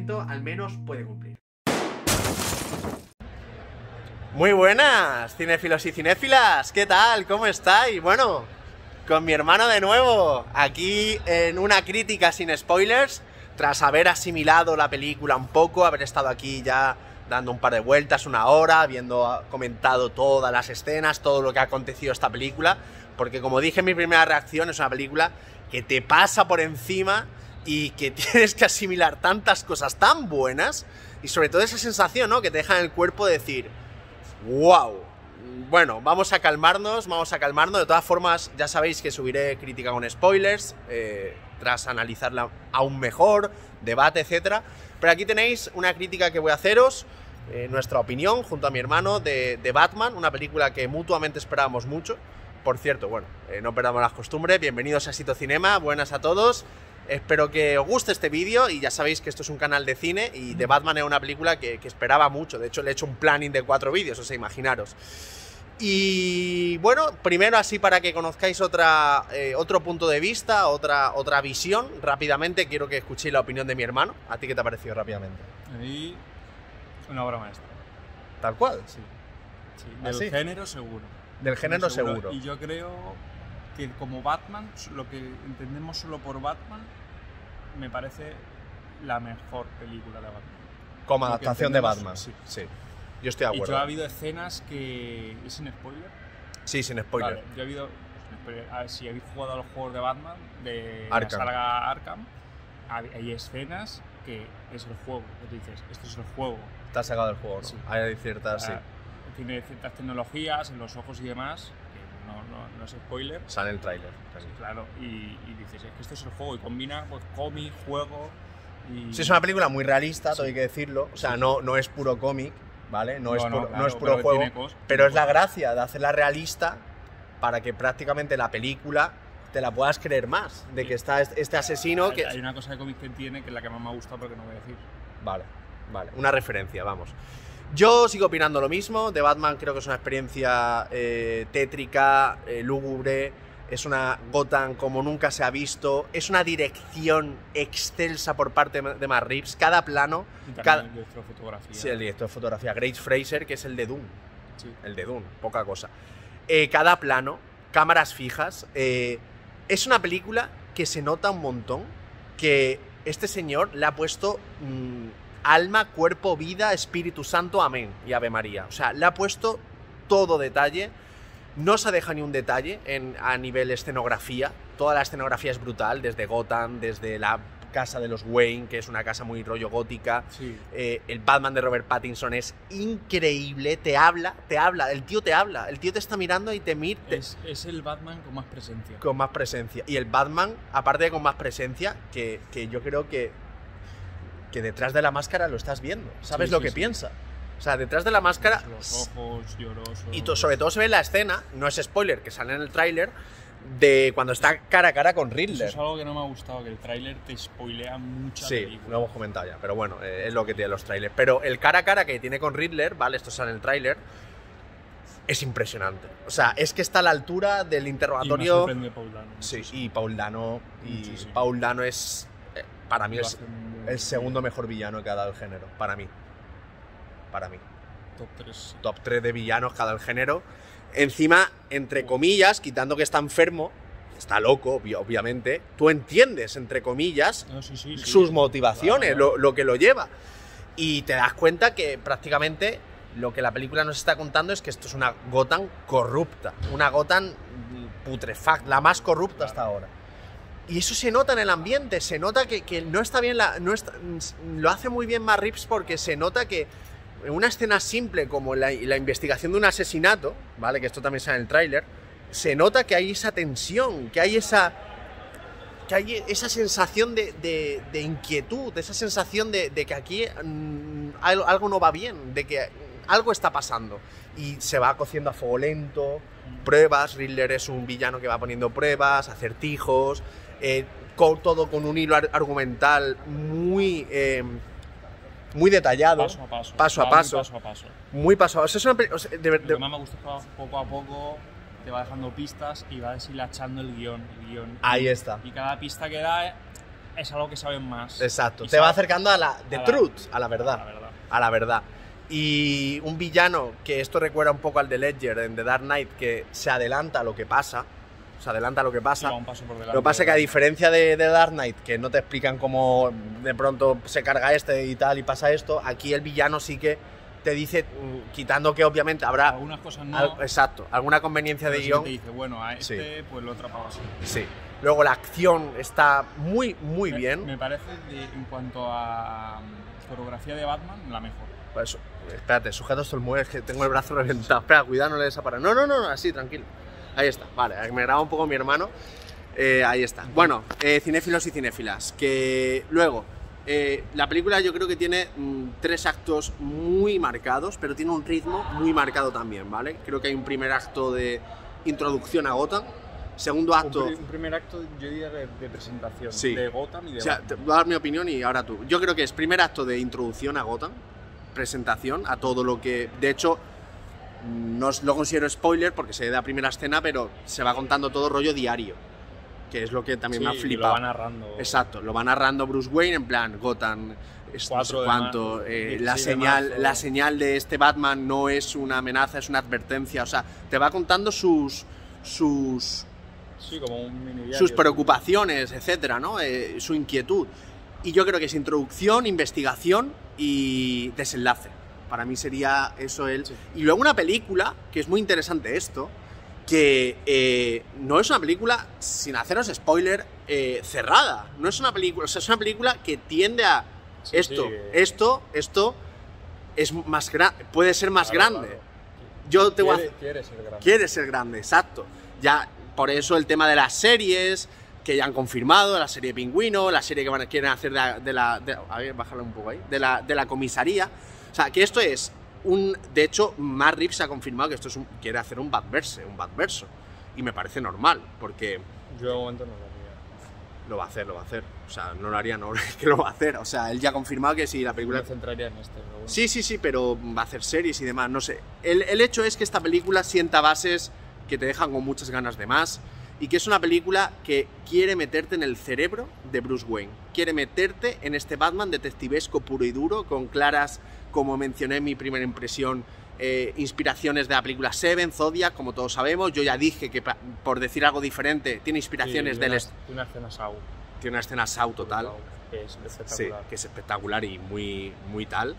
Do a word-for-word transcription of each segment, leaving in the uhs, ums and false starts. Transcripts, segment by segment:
momento al menos puede cumplir. Muy buenas, cinéfilos y cinéfilas, ¿qué tal? ¿Cómo estáis? Bueno, con mi hermano de nuevo, aquí en una crítica sin spoilers, tras haber asimilado la película un poco, haber estado aquí ya dando un par de vueltas, una hora, habiendo comentado todas las escenas, todo lo que ha acontecido esta película, porque como dije en mi primera reacción, es una película que te pasa por encima y que tienes que asimilar tantas cosas tan buenas, y sobre todo esa sensación, ¿no?, que te deja en el cuerpo de decir: ¡wow! Bueno, vamos a calmarnos, vamos a calmarnos. De todas formas, ya sabéis que subiré crítica con spoilers, eh, tras analizarla aún mejor, debate, etcétera. Pero aquí tenéis una crítica que voy a haceros, eh, nuestra opinión, junto a mi hermano, de, de Batman, una película que mutuamente esperábamos mucho. Por cierto, bueno, eh, no perdamos las costumbres, bienvenidos a Sito Cinema, buenas a todos. Espero que os guste este vídeo, y ya sabéis que esto es un canal de cine y The Batman era una película que, que esperaba mucho. De hecho, le he hecho un planning de cuatro vídeos, o sea, imaginaros. Y bueno, primero así para que conozcáis otra, eh, otro punto de vista, otra, otra visión, rápidamente quiero que escuchéis la opinión de mi hermano. ¿A ti qué te ha parecido rápidamente? A mí, una obra maestra. ¿Tal cual? Sí. sí. ¿Ah, Del sí? género seguro. Del género seguro. Y yo creo que como Batman, lo que entendemos solo por Batman, me parece la mejor película de Batman. Como Lo que adaptación de entendemos, Batman. sí. Sí. Yo estoy de Y acuerdo. yo ha habido escenas que... ¿Es sin spoiler? Sí, sin spoiler. Vale, yo he habido... sin spoiler. A ver, si habéis jugado a los juegos de Batman, de Arkham. la saga Arkham, hay hay escenas que es el juego, que tú dices, esto es el juego. Está sacado del juego, ¿no? Sí. Hay ciertas, sí. Ah, tiene ciertas tecnologías en los ojos y demás, que no, no, no es spoiler. Sale el tráiler. casi. Claro, y, y dices, es que esto es el juego, y combina pues cómic, juego y... Sí, es una película muy realista, todo Sí. hay que decirlo. O sea, Sí. no, no es puro cómic, ¿vale? No, No, es no, puro, claro, no es puro pero juego. tiene cos- Pero tiene es la cosas. gracia de hacerla realista para que prácticamente la película te la puedas creer más. De Sí. que está este este asesino hay, que... hay una cosa de cómic que tiene que es la que más me ha gustado, pero que no voy a decir. Vale, vale. Una referencia, vamos. Yo sigo opinando lo mismo. The Batman creo que es una experiencia eh, tétrica, eh, lúgubre. Es una Gotham como nunca se ha visto. Es una dirección excelsa por parte de Matt Reeves. Cada plano... Y también Cada... el director de fotografía. Sí, el director de fotografía, Grace Fraser, que es el de Dune. Sí. El de Dune, poca cosa. Eh, cada plano, cámaras fijas. Eh, es una película que se nota un montón que este señor le ha puesto mmm, alma, cuerpo, vida, Espíritu Santo, amén y Ave María. O sea, le ha puesto todo detalle. No se deja ni un detalle en, a nivel escenografía. Toda la escenografía es brutal, desde Gotham, desde la casa de los Wayne, que es una casa muy rollo gótica. Sí. Eh, el Batman de Robert Pattinson es increíble, te habla, te habla, el tío te habla, el tío te está mirando y te mira Es, es el Batman con más presencia. con más presencia. Y el Batman, aparte de con más presencia, que, que yo creo que, que detrás de la máscara lo estás viendo, sabes Sí, lo sí, que sí. piensa. O sea, detrás de la máscara... Los ojos llorosos. Y to- sobre todo se ve en la escena, no es spoiler, que sale en el tráiler, de cuando está cara a cara con Eso Riddler. es algo que no me ha gustado, que el tráiler te spoilea mucha Sí, película. lo hemos comentado ya, pero bueno, eh, es lo que tiene los trailers. Pero el cara a cara que tiene con Riddler, ¿vale? Esto sale en el tráiler, es impresionante. O sea, es que está a la altura del Y me interrogatorio... sorprende Paul Dano. Sí, muchísimo. y Paul Dano, y Muchísimo. Paul Dano es, eh, para mí, Lo es hace muy el segundo bien. mejor villano que ha dado el género. Para mí. Para mí. Top tres. Top tres de villanos que ha dado el género. Encima, entre comillas, quitando que está enfermo, está loco, obvio- obviamente, tú entiendes, entre comillas, No, sí, sí, sí. sus motivaciones, Claro, lo, lo que lo lleva. Y te das cuenta que prácticamente lo que la película nos está contando es que esto es una Gotham corrupta, una Gotham putrefacta, la más corrupta hasta ahora. Y eso se nota en el ambiente, se nota que, que no está bien, la, no está, lo hace muy bien Matt Reeves, porque se nota que en una escena simple como la, la investigación de un asesinato, ¿vale? Que esto también sale en el tráiler, se nota que hay esa tensión, que hay esa, que hay esa sensación de, de, de inquietud, esa sensación de, de que aquí mmm, algo, algo no va bien, de que algo está pasando. Y se va cociendo a fuego lento, pruebas, Riddler es un villano que va poniendo pruebas, acertijos, eh, con, todo con un hilo ar argumental muy... Eh, muy detallado, Paso a paso. paso a Va muy paso, paso a paso. muy paso a paso. O sea, es una, o sea, de, de, Lo que más me gusta es que va poco a poco te va dejando pistas y va deshilachando el guión. El guión. Ahí y, está. Y cada pista que da es algo que saben más. Exacto, Y te va sabe- acercando a la the a la- truth, a la verdad. a la verdad. A la verdad. Y un villano, que esto recuerda un poco al de Ledger en The Dark Knight, que se adelanta a lo que pasa. Se adelanta a lo que Sí, pasa. va un paso por delante. Lo que pasa es que a diferencia de, de Dark Knight, que no te explican cómo de pronto se carga este y tal y pasa esto, aquí el villano sí que te dice, mm, quitando que obviamente habrá... Algunas cosas no. al- exacto, alguna conveniencia de pero sí guión. te dice, bueno, a este pues lo he atrapado así. Sí. Luego la acción está muy, muy Me- bien. Me parece, de- en cuanto a mm, coreografía de Batman, la mejor. Pues, espérate, sujeto esto el mueble, que tengo el brazo reventado. Espera, cuidado, no le desaparas. No, no, no, no, así, tranquilo. Ahí está, vale, me graba un poco mi hermano. Eh, ahí está. Bueno, eh, cinéfilos y cinéfilas. Que luego, eh, la película yo creo que tiene mm, tres actos muy marcados, pero tiene un ritmo muy marcado también, ¿vale? Creo que hay un primer acto de introducción a Gotham. Segundo acto. Un, pri- un primer acto, yo diría, de, de presentación. Sí. De Gotham y de O sea, Batman. te voy a dar mi opinión y ahora tú. Yo creo que es primer acto de introducción a Gotham, presentación a todo lo que... De hecho, no os- lo considero spoiler porque se da primera escena, pero se va contando todo rollo diario, que es lo que también me ha Sí, y flipado. lo va narrando. Exacto, lo va narrando Bruce Wayne en plan, Gotham, es no sé cuatro de cuánto, marzo, eh, dieciséis la, de señal, marzo. la señal de este Batman no es una amenaza, es una advertencia, o sea, te va contando sus... sus Sí, como un mini diario. sus preocupaciones, etcétera, ¿no? Eh, su inquietud. Y yo creo que es introducción, investigación y desenlace. Para mí sería eso el... Sí. Y luego una película, que es muy interesante esto, que eh, no es una película, sin haceros spoiler, eh, cerrada. No es una película, o sea, es una película que tiende a... Sí, esto, sí, que- esto, esto es más grande, puede ser más Claro, grande. claro. Yo te voy a Quiere- hacer- quiere ser grande. Quiere ser grande, exacto. Ya, por eso el tema de las series que ya han confirmado, la serie Pingüino, la serie que van a, quieren hacer de la... De la de- a ver, bájalo un poco ahí. De la, de la comisaría. O sea, que esto es un... De hecho, Matt Reeves ha confirmado que esto es un, quiere hacer un Batverse, un Batverso. Y me parece normal, porque Yo de momento no lo haría. lo va a hacer, lo va a hacer. O sea, no lo haría, no, es que lo va a hacer. O sea, él ya ha confirmado que si la película... Me centraría en este. Pero bueno. Sí, sí, sí, pero va a hacer series y demás, no sé. El, el hecho es que esta película sienta bases que te dejan con muchas ganas de más y que es una película que quiere meterte en el cerebro de Bruce Wayne. Quiere meterte en este Batman detectivesco puro y duro, con claras, como mencioné en mi primera impresión, eh, inspiraciones de la película Seven, Zodiac, como todos sabemos. Yo ya dije que, pa- por decir algo diferente, tiene inspiraciones Sí, del... una, est- una escena Saw. Tiene una escena Saw total. Que es Sí, espectacular. que es espectacular y muy, muy tal.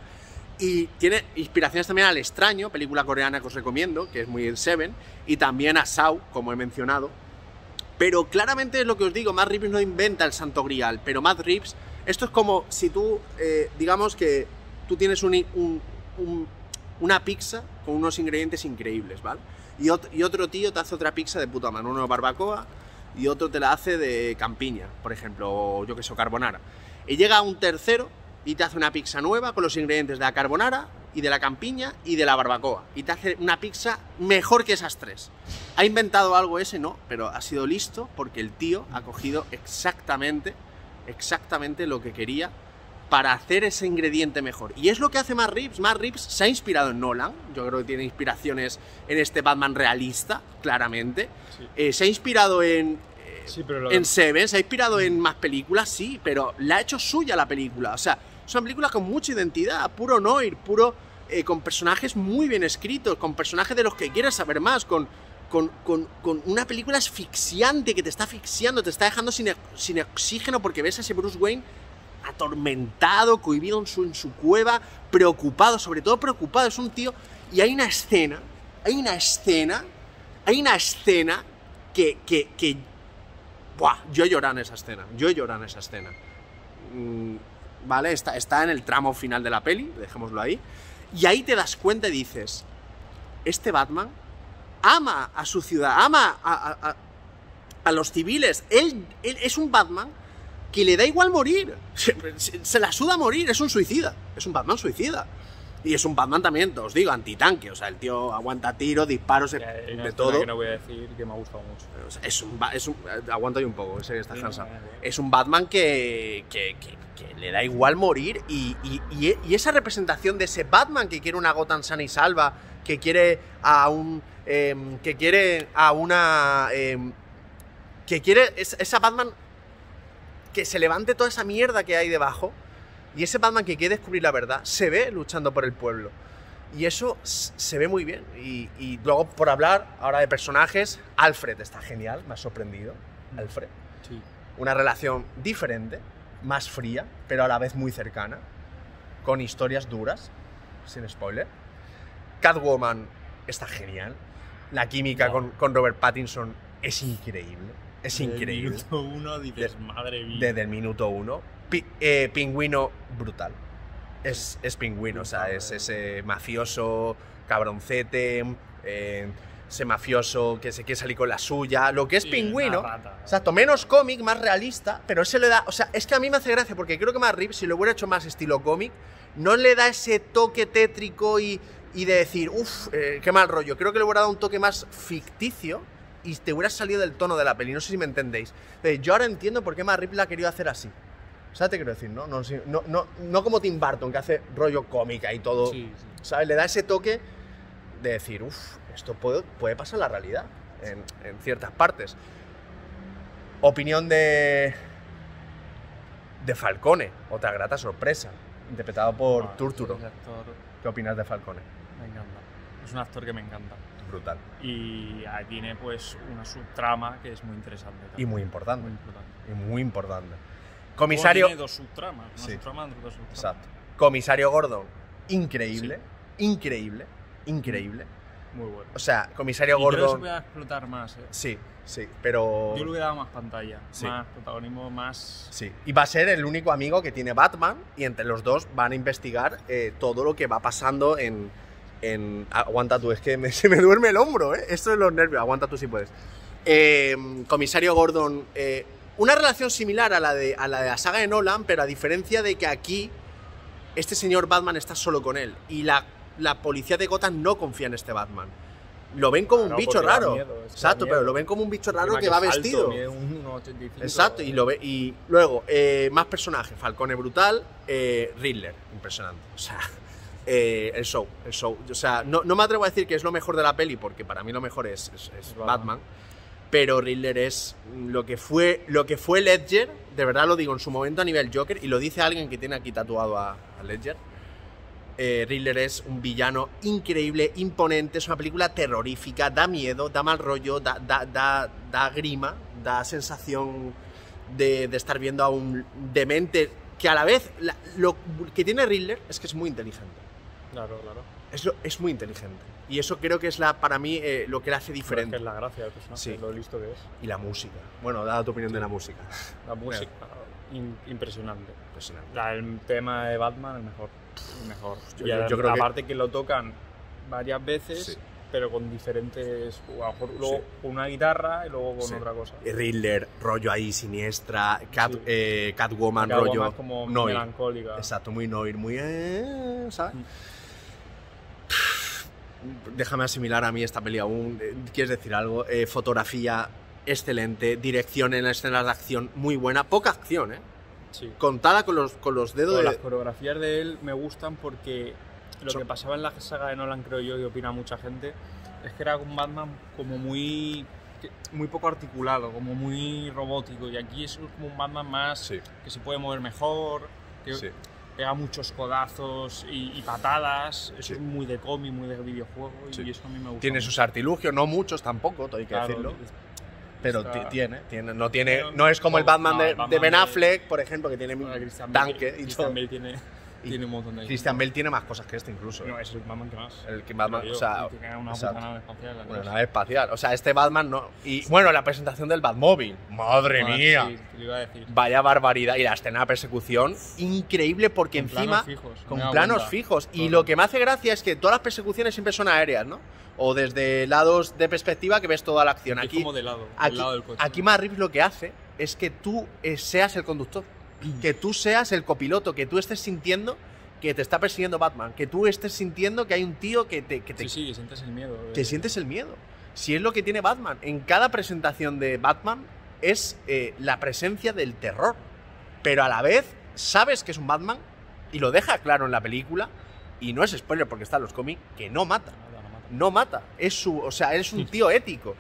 Y tiene inspiraciones también al Extraño, película coreana que os recomiendo, que es muy el Seven, y también a Saw, como he mencionado. Pero claramente es lo que os digo, Matt Reeves no inventa el santo grial, pero Matt Reeves, esto es como si tú, eh, digamos que tú tienes un, un- un- una pizza con unos ingredientes increíbles, ¿vale? Y, ot- y otro tío te hace otra pizza de puta mano, uno de barbacoa y otro te la hace de campiña, por ejemplo, o yo que sé, carbonara. Y llega un tercero y te hace una pizza nueva con los ingredientes de la carbonara y de la campiña y de la barbacoa. Y te hace una pizza mejor que esas tres. ¿Ha inventado algo ese? No, pero ha sido listo porque el tío ha cogido exactamente, exactamente lo que quería para hacer ese ingrediente mejor. Y es lo que hace Matt Reeves. Matt Reeves se ha inspirado en Nolan. Yo creo que tiene inspiraciones en este Batman realista, claramente. Sí. Eh, se ha inspirado en... eh, Sí, pero lo en de- Seven, se ha inspirado en más películas, sí, pero la ha hecho suya la película. O sea, es una película con mucha identidad, puro noir, puro, eh, con personajes muy bien escritos, con personajes de los que quieres saber más, con, con, con- con una película asfixiante que te está asfixiando, te está dejando sin, sin oxígeno porque ves a ese Bruce Wayne atormentado, cohibido en su, en su cueva, preocupado, sobre todo preocupado. Es un tío... Y hay una escena, hay una escena, hay una escena que... que, que Buah, yo he llorado en esa escena, yo he llorado en esa escena. Mm, ¿Vale? Está, está en el tramo final de la peli, dejémoslo ahí. Y ahí te das cuenta y dices, este Batman ama a su ciudad, ama a, a, a, a los civiles. Él, él es un Batman que le da igual morir. Se, se, se la suda morir, es un suicida. Es un Batman suicida. Y es un Batman también, os digo, antitanque. O sea, el tío aguanta tiros, disparos, Ya, hay una de escena todo. que no voy a decir que me ha gustado mucho. O sea, es un, ba- es un eh, aguanta ahí un poco, sé que estás Sí, cansado. no, no, no. Es un Batman que, que, que- que le da igual morir y, y- y- y esa representación de ese Batman que quiere una Gotham sana y salva, que quiere a un... em, que quiere a una... em, que quiere... es- esa Batman que se levante toda esa mierda que hay debajo, y ese Batman que quiere descubrir la verdad, se ve luchando por el pueblo. Y eso se ve muy bien. Y, y luego, por hablar ahora de personajes, Alfred está genial, me ha sorprendido. Alfred. Sí. Una relación diferente, más fría, pero a la vez muy cercana, con historias duras, sin spoiler. Catwoman está genial. La química Wow. con, con Robert Pattinson es increíble. Es Desde increíble. el minuto uno dices, De- madre mía. Desde el minuto uno. Pi- eh, Pingüino brutal. Es, es Pingüino, o sea, es ese mafioso cabroncete, eh, ese mafioso que se quiere salir con la suya. Lo que es Sí, Pingüino, una rata. exacto, menos cómic, más realista, pero ese le da. O sea, es que a mí me hace gracia porque creo que Matt Reeves, si lo hubiera hecho más estilo cómic, no le da ese toque tétrico y, y de decir, uff, eh, qué mal rollo. Creo que le hubiera dado un toque más ficticio y te hubieras salido del tono de la peli. No sé si me entendéis. Eh, yo ahora entiendo por qué Matt Reeves la ha querido hacer así. ¿Sabes qué quiero decir? No, no, sí, no, no, no como Tim Burton, que hace rollo cómica y todo. Sí, sí. ¿Sabes? Le da ese toque de decir, uff, esto puede, puede pasar en la realidad, en, en ciertas partes. Opinión de. de Falcone, otra grata sorpresa, interpretado por Bueno, Turturro. ese actor ¿Qué opinas de Falcone? me encanta. Es un actor que me encanta. Brutal. Y ahí tiene pues una subtrama que es muy interesante. Y también. muy importante. Muy importante. Y muy importante. Bueno, Comisario. tiene dos subtramas. Una Sí. subtrama dentro de dos subtramas. Exacto. Comisario Gordon, increíble, increíble, increíble. Muy bueno. O sea, Y Comisario creo que se Gordon. puede explotar más, ¿eh? Sí, sí, pero. Yo le hubiera dado más pantalla, Sí. más protagonismo, más... Sí, y va a ser el único amigo que tiene Batman y entre los dos van a investigar eh, todo lo que va pasando en... en aguanta tú, es que me- se me duerme el hombro, ¿eh? Esto es los nervios, aguanta tú si puedes. Eh, Comisario Gordon, eh, una relación similar a la, de, a la de la saga de Nolan, pero a diferencia de que aquí este señor Batman está solo con él y la, la policía de Gotham no confía en este Batman. Lo ven como Claro, un bicho porque da raro. miedo, es que da Exacto, pero miedo. lo ven como un bicho raro Encima que va es alto, vestido. mide un uno ochenta y cinco. Exacto, y, lo ve, y luego, eh, más personajes, Falcone brutal, eh, Riddler, impresionante. O sea, eh, el show, el show. O sea, no, no me atrevo a decir que es lo mejor de la peli, porque para mí lo mejor es, es- es Batman. Batman. Pero Riddler es lo que fue lo que fue Ledger, de verdad lo digo, en su momento a nivel Joker, y lo dice alguien que tiene aquí tatuado a, a Ledger. Eh, Riddler es un villano increíble, imponente, es una película terrorífica, da miedo, da mal rollo, da, da, da, da grima, da sensación de, de estar viendo a un demente que a la vez, la- lo que tiene Riddler es que es muy inteligente, Claro, claro. es, lo- es muy inteligente. Y eso creo que es la, para mí eh, lo que le hace Pero es diferente. que es la gracia del personaje, Sí. lo listo que es. Y la música. Bueno, da tu opinión de la música. La música, in- impresionante. Impresionante. La- el tema de Batman, el mejor. El mejor. Yo- y yo- a- yo creo que- aparte que... lo tocan varias veces, Sí. pero con diferentes. A lo mejor luego Sí. con una guitarra y luego con Sí. otra cosa. Riddler, rollo ahí siniestra, Cat, Sí. eh, Catwoman, Cada rollo más como Noir. melancólica. Exacto, muy Noir, muy... eh, ¿sabes? Mm. Déjame asimilar a mí esta peli aún. Eh, ¿Quieres decir algo? Eh, fotografía excelente, dirección en las escenas de acción muy buena, poca acción, ¿eh? Sí. Contada con los, con los dedos Todas de... las coreografías de él me gustan porque lo Son- que pasaba en la saga de Nolan, creo yo, y opina mucha gente, es que era un Batman como muy que- muy poco articulado, como muy robótico, y aquí es como un Batman más Sí. que se puede mover mejor, que Sí. pega muchos codazos y, y patadas, eso Sí. es muy de cómic, muy de videojuego, Sí. y eso a mí me gusta. Tiene mucho. sus artilugios, no muchos tampoco, todo hay que Claro, decirlo. es- Pero está- ti- tiene, tiene, no tiene, Pero no es como el no, Batman no, de, el Batman de Ben de- Affleck, por ejemplo, que tiene bueno, un Christian Bale- tanque y Christian todo. Bale tiene, Y tiene un montón de... Christian Bale tiene más cosas que este incluso. ¿eh? No, es el Batman que más. El que Batman, Creo o yo, sea, y tiene una exacto. puta nave espacial. la Una cosa. nave espacial. O sea, este Batman no. Y bueno, la presentación del Batmóvil. Madre Bueno, mía. sí, te lo iba a decir. Vaya barbaridad. Y la escena de persecución, increíble porque Con encima. planos fijos, Con me he dado planos cuenta. fijos. Y Todo. lo que me hace gracia es que todas las persecuciones siempre son aéreas, ¿no? O desde lados de perspectiva que ves toda la acción. Es Aquí, como de lado, aquí, del lado del coche. aquí Matt Reeves lo que hace es que tú eh, seas el conductor. Que tú seas el copiloto. Que tú estés sintiendo que te está persiguiendo Batman. Que tú estés sintiendo que hay un tío que te, que te Sí, sí, que sientes el miedo. de- que sientes el miedo. Si es lo que tiene Batman. En cada presentación de Batman es eh, la presencia del terror. Pero a la vez sabes que es un Batman y lo deja claro en la película. Y no es spoiler porque está en los cómics, que no mata. Nada, no mata. No mata. Es su, o sea, es un tío ético.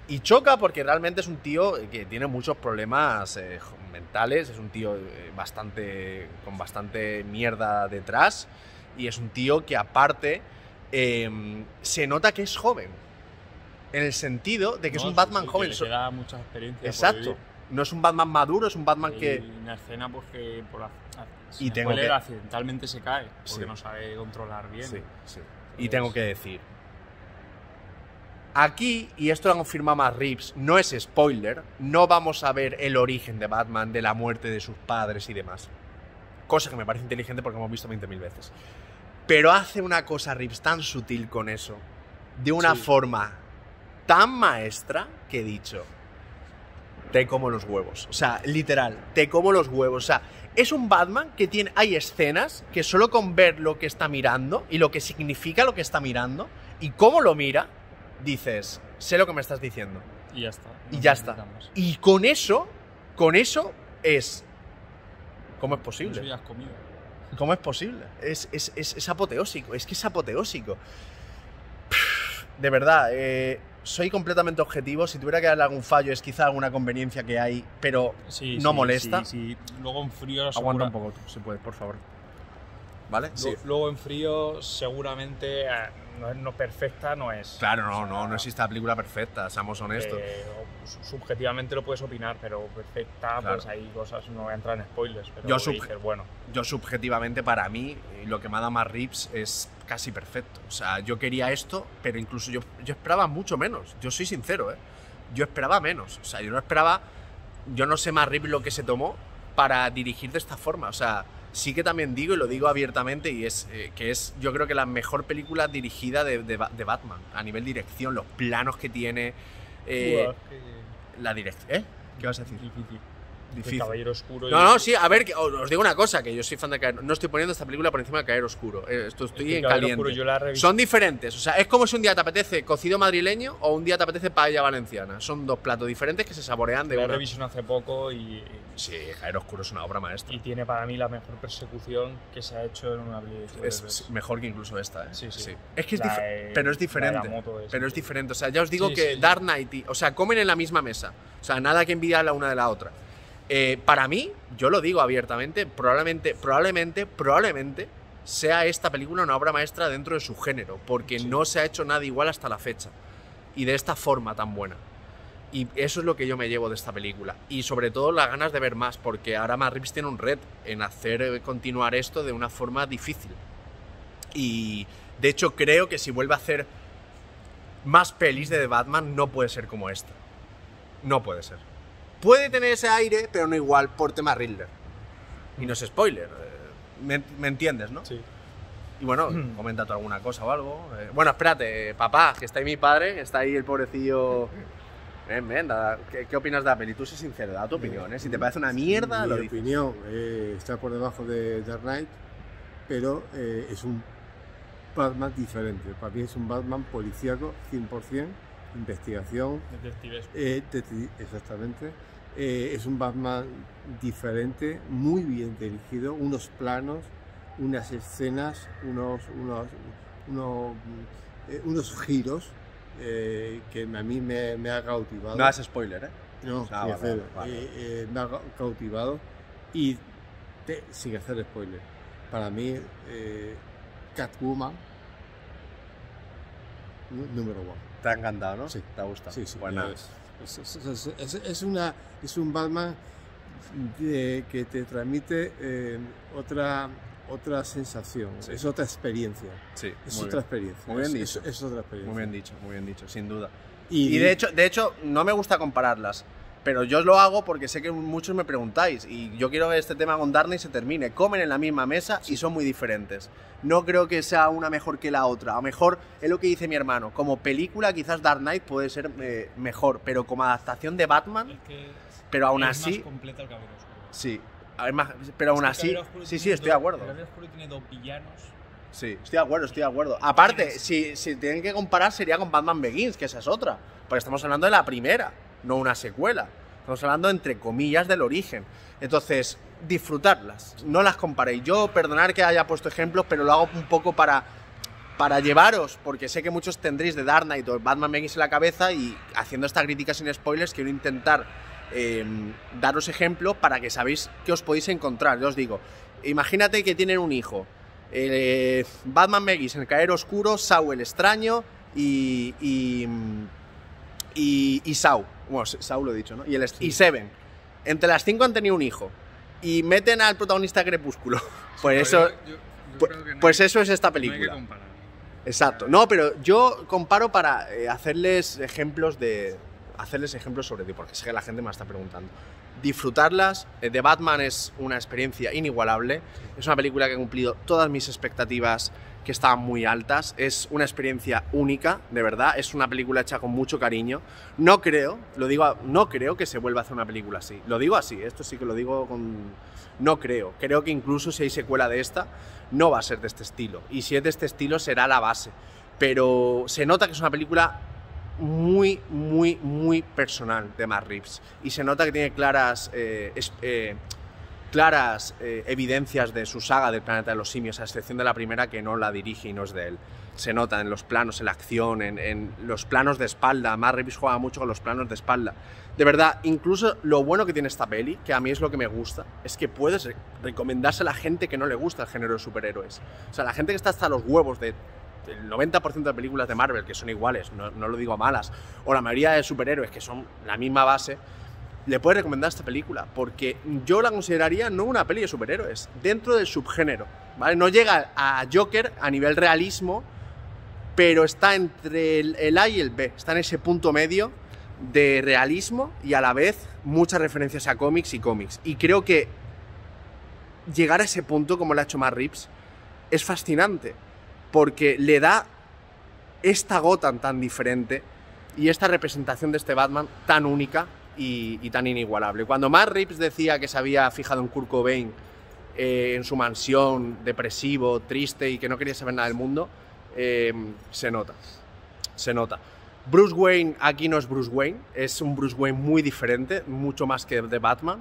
Y choca porque realmente es un tío que tiene muchos problemas eh, mentales, es un tío eh, bastante con bastante mierda detrás y es un tío que aparte eh, se nota que es joven, en el sentido de que No, es un sí, Batman sí, joven. Que le queda mucha experiencia. por Exacto. vivir. No es un Batman maduro, es un Batman Hay que... una escena porque por la, Y y tengo spoiler, que- accidentalmente se cae porque Sí. no sabe controlar bien. Sí, sí. Y Entonces- tengo que decir, aquí, y esto lo han confirmado más Reeves, no es spoiler, no vamos a ver el origen de Batman, de la muerte de sus padres y demás. Cosa que me parece inteligente porque hemos visto veinte mil veces. Pero hace una cosa Reeves tan sutil con eso, de una Sí. forma tan maestra, que he dicho, te como los huevos. O sea, literal, te como los huevos. O sea, es un Batman que tiene... Hay escenas que solo con ver lo que está mirando y lo que significa lo que está mirando y cómo lo mira, dices, sé lo que me estás diciendo. Y ya está. Y no ya está. necesitamos. Y con eso, con eso es... ¿Cómo es Eso posible? ya has comido. ¿Cómo es posible? Es, es, es, es apoteósico, es que es apoteósico. De verdad, eh, soy completamente objetivo. Si tuviera que darle algún fallo es quizá alguna conveniencia que hay, pero Sí, no sí, molesta. Sí, sí. Luego en frío Aguanta segura- un poco, tú, si puedes, por favor. ¿Vale? Lu- Luego en frío seguramente eh, no es no perfecta, no es. Claro, O no, sea, no, no existe la película perfecta, seamos honestos. eh, o- su- subjetivamente lo puedes opinar, pero perfecta, Claro. pues hay cosas, no voy a entrar en spoilers, pero Yo que sub- dices, bueno, Yo subjetivamente, para mí, eh, lo que me ha dado más Reeves es casi perfecto. O sea, yo quería esto, pero incluso yo, yo esperaba mucho menos. Yo soy sincero, ¿eh? Yo esperaba menos. O sea, yo no esperaba... Yo no sé más Reeves lo que se tomó para dirigir de esta forma. O sea, sí que también digo, y lo digo abiertamente, y es eh, que es, yo creo que la mejor película dirigida de, de Ba- de Batman. A nivel dirección, los planos que tiene... eh, Buah, que- la dirección... ¿Eh? ¿Qué vas a decir? difícil. Difícil. El Caballero Oscuro. No, y- no, sí, a ver, que- os digo una cosa, que yo soy fan de Caer... No estoy poniendo esta película por encima de Caer Oscuro. eh, Esto estoy Es que en Caballero caliente. Oscuro yo la he revisto. Son diferentes, o sea, es como si un día te apetece cocido madrileño o un día te apetece paella valenciana. Son dos platos diferentes que se saborean de La una... revisión hace poco y, Sí, Caer Oscuro es una obra maestra. y tiene para mí la mejor persecución que se ha hecho en una película. de Es superhéroes. mejor que incluso esta, ¿eh? Sí, sí. Es que es La dif- de- pero es la de diferente. la moto esa. Pero es diferente, o sea, ya os digo Sí, que sí. Dark Knight, y- o sea, comen en la misma mesa. O sea, nada que envidiar la una de la otra. Eh, para mí, yo lo digo abiertamente, probablemente, probablemente, probablemente sea esta película una obra maestra dentro de su género, porque Sí. no se ha hecho nada igual hasta la fecha. Y de esta forma tan buena. Y eso es lo que yo me llevo de esta película. Y sobre todo las ganas de ver más, porque ahora Matt Reeves tiene un red en hacer eh, continuar esto de una forma difícil. Y de hecho creo que si vuelve a hacer más pelis de The Batman, no puede ser como esta. No puede ser. Puede tener ese aire, pero no igual por tema Riddler. Y no es spoiler. eh, Me, me entiendes, ¿no? Sí. Y bueno, comenta tú alguna cosa o algo. Eh, bueno, espérate, eh, papá, que está ahí mi padre, está ahí el pobrecillo. Ven, ven, da- ¿qué, qué opinas de la peli? Tú sé sincero, da tu opinión, ¿eh? Si te parece una mierda, Mi lo dices. opinión eh, está por debajo de Dark Knight, pero eh, es un Batman diferente. Para mí es un Batman policíaco, cien por cien, investigación, Detectives. eh, detecti- exactamente. Eh, es un Batman diferente, muy bien dirigido, unos planos, unas escenas, unos, unos, unos, eh, unos giros eh, que a mí me, me ha cautivado. No hagas spoiler, ¿eh? No, Ah, sin vale, hacer, vale. eh, eh, me ha ca- cautivado y te- sin hacer spoiler. Para mí, eh, Catwoman, nú- número uno. Te ha encantado, ¿no? Sí. ¿Te ha gustado? Sí, sí. Pues nada. es, es- es- es- es una, es un Batman de- que te transmite eh, otra, otra sensación, Sí. es otra experiencia. Sí, Es muy otra bien. experiencia. Muy bien es, dicho. es- es otra experiencia. Muy bien dicho, muy bien dicho, sin duda. Y, Y de hecho, de hecho, no me gusta compararlas, pero yo lo hago porque sé que muchos me preguntáis y yo quiero que este tema con Dark Knight se termine. Comen en la misma mesa y son muy diferentes. No creo que sea una mejor que la otra. A lo mejor es lo que dice mi hermano. Como película quizás Dark Knight puede ser eh, mejor, pero como adaptación de Batman, Es que pero aún es así, más completa el Caballero Oscuro. sí. Además, pero aún Es que el así, Caballero Oscuro sí, tiene sí, estoy de dos- acuerdo. El Caballero Oscuro tiene dos villanos. Sí, estoy de acuerdo, estoy de acuerdo. Aparte, si, si tienen que comparar sería con Batman Begins, que esa es otra. Porque estamos hablando de la primera, no una secuela. Estamos hablando, entre comillas, del origen. Entonces, disfrutarlas, no las comparéis. Yo, perdonar que haya puesto ejemplos, pero lo hago un poco para para llevaros, porque sé que muchos tendréis de Dark Knight o Batman Begins en la cabeza, y haciendo esta crítica sin spoilers quiero intentar eh, daros ejemplo para que sabéis qué os podéis encontrar. Yo os digo, imagínate que tienen un hijo, eh, Batman Begins, El Caballero Oscuro, Saw el Extraño y y, y, y Saw, bueno, Saw lo he dicho, ¿no? Y, el, sí. y Seven. Entre las cinco han tenido un hijo y meten al protagonista de Crepúsculo. Pues eso, yo, yo, yo pues, no pues hay, eso es esta película. No hay que comparar. Exacto. No, pero yo comparo para eh, hacerles ejemplos de hacerles ejemplos sobre ti, porque sé que la gente me está preguntando. Disfrutarlas. eh, The Batman es una experiencia inigualable. Es una película que ha cumplido todas mis expectativas, que estaban muy altas. Es una experiencia única, de verdad. Es una película hecha con mucho cariño. No creo, lo digo, no creo que se vuelva a hacer una película así. Lo digo así, esto sí que lo digo con... No creo. Creo que incluso si hay secuela de esta, no va a ser de este estilo. Y si es de este estilo, será la base. Pero se nota que es una película muy, muy, muy personal de Matt Reeves. Y se nota que tiene claras... Eh, es, eh, claras eh, evidencias de su saga del Planeta de los Simios, a excepción de la primera, que no la dirige y no es de él. Se nota en los planos, en la acción, en, en los planos de espalda. Matt Reeves juega mucho con los planos de espalda. De verdad, incluso lo bueno que tiene esta peli, que a mí es lo que me gusta, es que puedes re recomendarse a la gente que no le gusta el género de superhéroes. O sea, la gente que está hasta los huevos de... el noventa por ciento de películas de Marvel, que son iguales, no, no lo digo malas, o la mayoría de superhéroes, que son la misma base, le puedes recomendar esta película, porque yo la consideraría no una peli de superhéroes, dentro del subgénero, ¿vale? No llega a Joker a nivel realismo, pero está entre el, el A y el B, está en ese punto medio de realismo y a la vez muchas referencias a cómics y cómics. Y creo que llegar a ese punto, como lo ha hecho Matt Reeves, es fascinante, porque le da esta Gotham tan diferente y esta representación de este Batman tan única y, y tan inigualable. Cuando Matt Reeves decía que se había fijado en Kurt Cobain eh, en su mansión, depresivo, triste y que no quería saber nada del mundo, eh, se nota, se nota. Bruce Wayne aquí no es Bruce Wayne, es un Bruce Wayne muy diferente, mucho más que de Batman.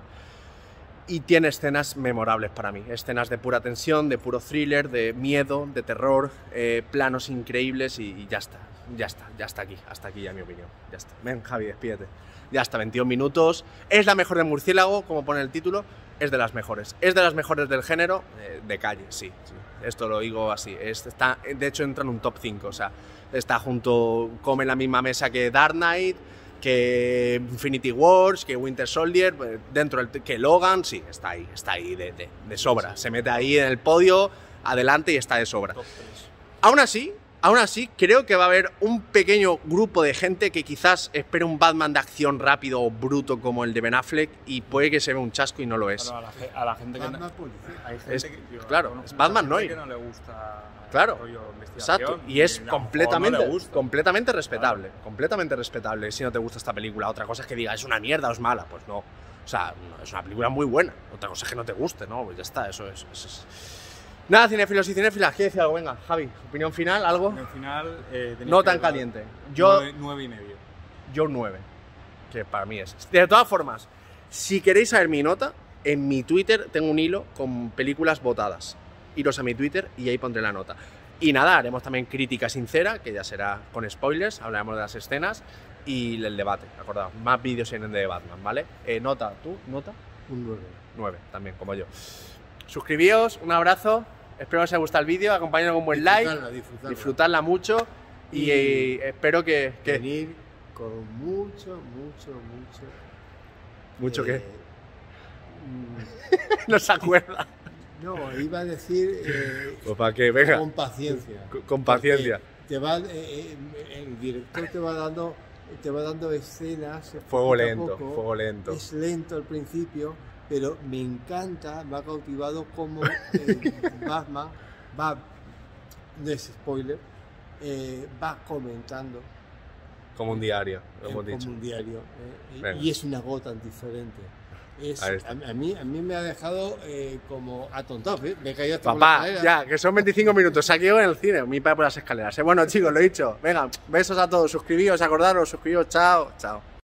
Y tiene escenas memorables para mí, escenas de pura tensión, de puro thriller, de miedo, de terror, eh, planos increíbles y, y ya está, ya está, ya está aquí, hasta aquí ya mi opinión, ya está. Ven, Javi, despídete. Ya está, veintidós minutos, es la mejor de Murciélago, como pone el título, es de las mejores, es de las mejores del género, eh, de calle, sí, sí, esto lo digo así, es, está, de hecho entra en un top cinco, o sea, está junto, come en la misma mesa que Dark Knight, que Infinity Wars, que Winter Soldier, dentro del que Logan, sí, está ahí, está ahí de, de, de sobra. Se mete ahí en el podio, adelante y está de sobra. Aún así, aún así, creo que va a haber un pequeño grupo de gente que quizás espere un Batman de acción rápido o bruto como el de Ben Affleck y puede que se vea un chasco y no lo es. Pero a, la, a la gente que no, hay gente es, que, tío, claro, es Batman no, que no le gusta. Claro, exacto, y es y completamente, no completamente respetable, claro. completamente respetable si no te gusta esta película. Otra cosa es que diga, es una mierda o es mala, pues no, o sea, no, es una película muy buena. Otra cosa es que no te guste, ¿no? Pues ya está, eso es... Eso es. Nada, cinéfilos y cinéfilas, ¿quieres decir algo? Venga, Javi, opinión final, ¿algo? Opinión final... Eh, no tan caliente. Yo... Nueve, nueve y medio. Yo un nueve, que para mí es... De todas formas, si queréis saber mi nota, en mi Twitter tengo un hilo con películas votadas. Iros a mi Twitter y ahí pondré la nota. Y nada, haremos también crítica sincera, que ya será con spoilers, hablaremos de las escenas y el debate, acordaos, más vídeos en el de Batman, ¿vale? Eh, nota, ¿tú? ¿Nota? Un nueve. nueve, también, como yo. Suscribíos, un abrazo, espero que os haya gustado el vídeo, acompañadnos con un buen like, disfrutarla, disfrutarla. disfrutarla mucho y, y eh, espero que, que... venir con mucho, mucho, mucho... ¿Mucho eh, qué? No se acuerda. No, iba a decir eh, pues para que venga. Con paciencia. Con, con paciencia. Te va, eh, el director te va dando, te va dando escenas. Fuego lento, poco. fuego lento. Es lento al principio, pero me encanta, me ha cautivado cómo eh, Batman va, no es spoiler, eh, va comentando. Como un diario, lo hemos como dicho. un diario. Eh, y es una gota diferente. Es, a, a, mí, a mí me ha dejado eh, como atontado, ¿eh? Me he caído hasta Papá, ya, que son veinticinco minutos, se ha quedado en el cine, mi padre por las escaleras. ¿eh? Bueno, chicos, lo he dicho. Venga, besos a todos, suscribíos, acordaros, suscribíos, chao, chao.